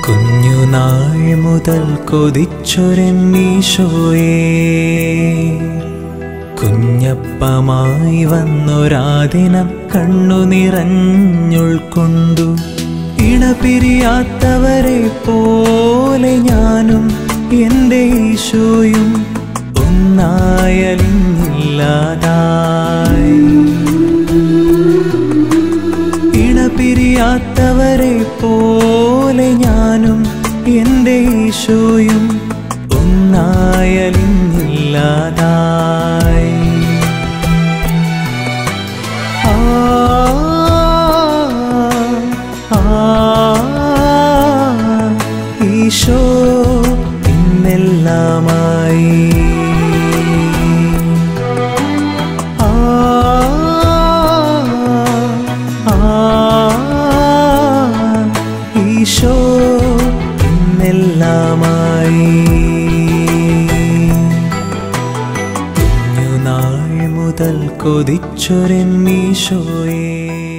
കുഞ്ഞുനാൾ മുതൽ കൊതിച്ചൊരെന്നീശോയേ, കുഞ്ഞപ്പമായി വന്നൊരാദിനം കണ്ണു നിറഞ്ഞുൾക്കൊണ്ടു. ഇണപിരിയാത്തവരെ പോലെ ഞാനും എൻ്റെ ഈശോയും ഒന്നായലില്ലാതായി. ഇണപിരിയാത്തവരെ പോലെ ഞാനും എൻ്റെ ഈശോയും ഒന്നായലില്ലാതായി. ഈശോ ഇന്നെല്ലാമായി. ഈശോ ഇന്നെല്ലാമായി. കുഞ്ഞുനാൾ മുതൽ കൊതിച്ചൊരെന്നീശോയേ.